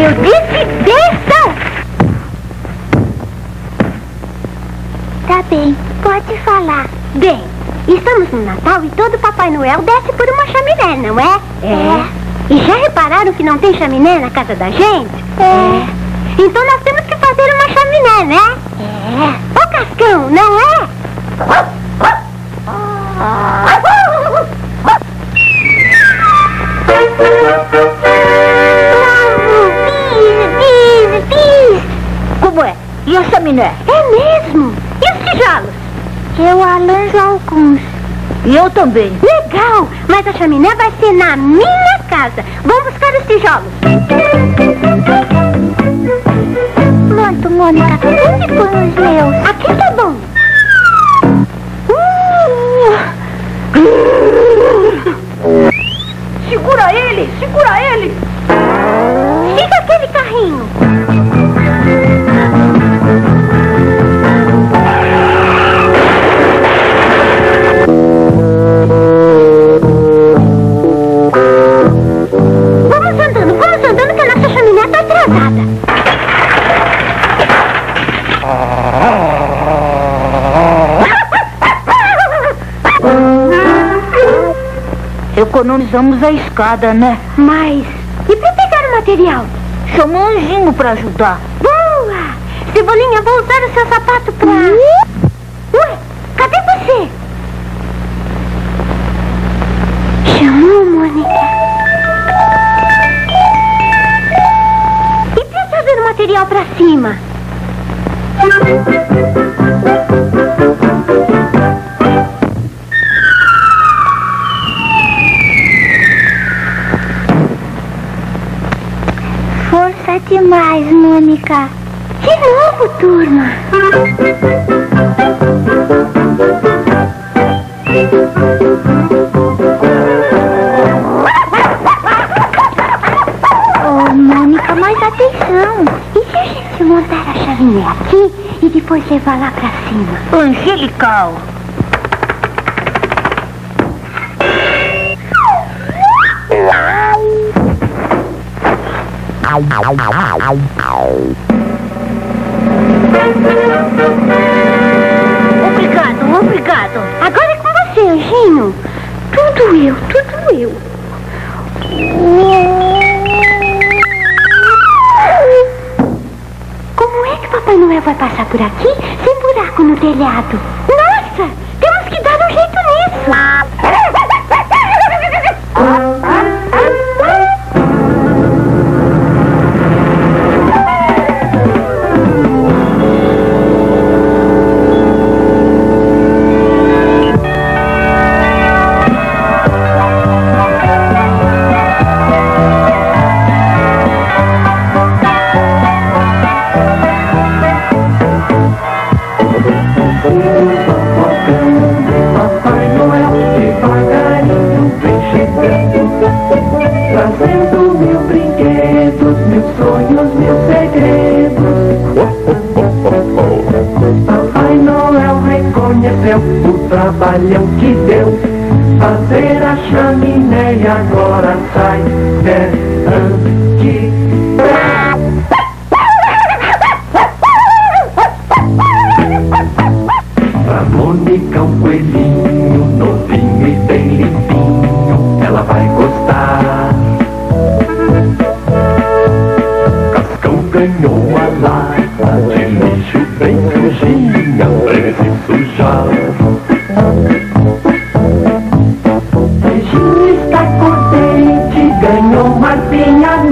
Eu disse desçam! Tá bem, pode falar. Bem, estamos no Natal e todo Papai Noel desce por uma chaminé, não é? É. E já repararam que não tem chaminé na casa da gente? É. Então nós temos que fazer uma chaminé, né? É. Ô Cascão, não é? Bis. Como é? E a chaminé? É mesmo? E os tijolos? Eu arranjo alguns. E eu também. Legal, mas a chaminé vai ser na minha casa. Vamos buscar os tijolos. Pronto, Mônica. Onde põe os meus? Aqui tá bom. Segura ele! Segura ele! Siga aquele carrinho. Vamos andando que a nossa chaminé tá atrasada. Economizamos a escada, né? Mas, e pra pegar o material? Chama o Anjinho pra ajudar. Boa! Cebolinha, vou usar o seu sapato pra... Ué, cadê você? Chamou, Mônica. E pra trazer o material pra cima? Força demais, Mônica. De novo, turma. Oh, Mônica, mais atenção. E se a gente montar a chaminé aqui e depois levar lá pra cima? Angelical. Obrigado. Agora é com você, Anjinho. Tudo eu. Como é que Papai Noel vai passar por aqui sem buraco no telhado? Nossa, temos que dar um jeito nisso. Trazendo mil brinquedos, mil sonhos, mil segredos. Papai Noel reconheceu o trabalhão que deu fazer a chaminé e agora sai perante. Pra Mônica um coelhinho novinho e bem limpinho, ela vai gostar. Cascão ganhou a lata de lixo bem sujinha pra ele se sujar. Beijinho está contente, ganhou uma arpinha